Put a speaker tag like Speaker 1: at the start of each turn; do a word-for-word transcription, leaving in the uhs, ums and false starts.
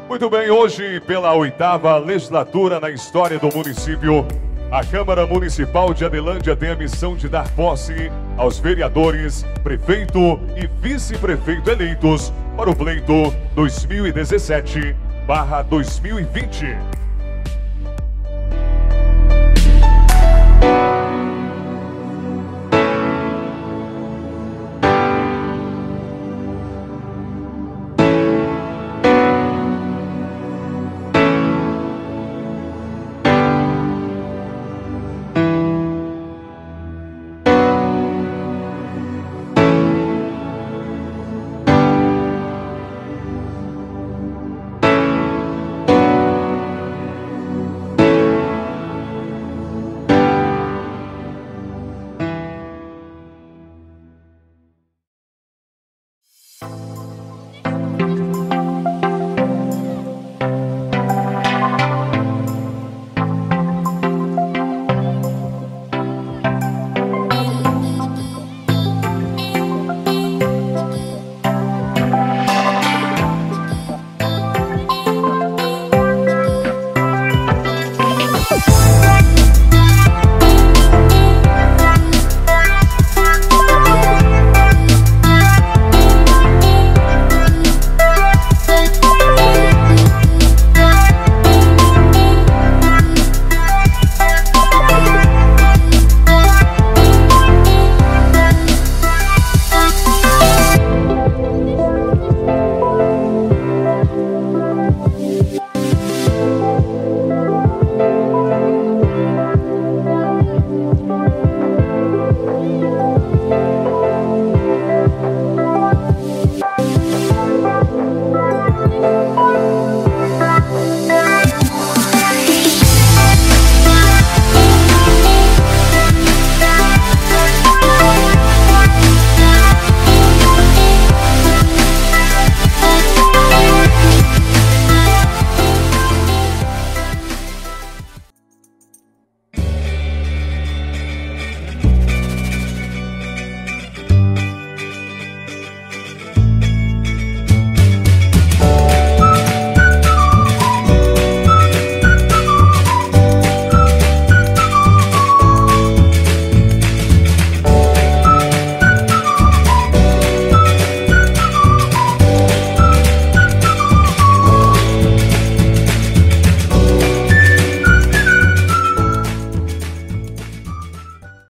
Speaker 1: Muito bem, hoje, pela oitava legislatura na história do município, a Câmara Municipal de Adelândia tem a missão de dar posse aos vereadores, prefeito e vice-prefeito eleitos para o pleito dois mil e dezessete barra dois mil e vinte.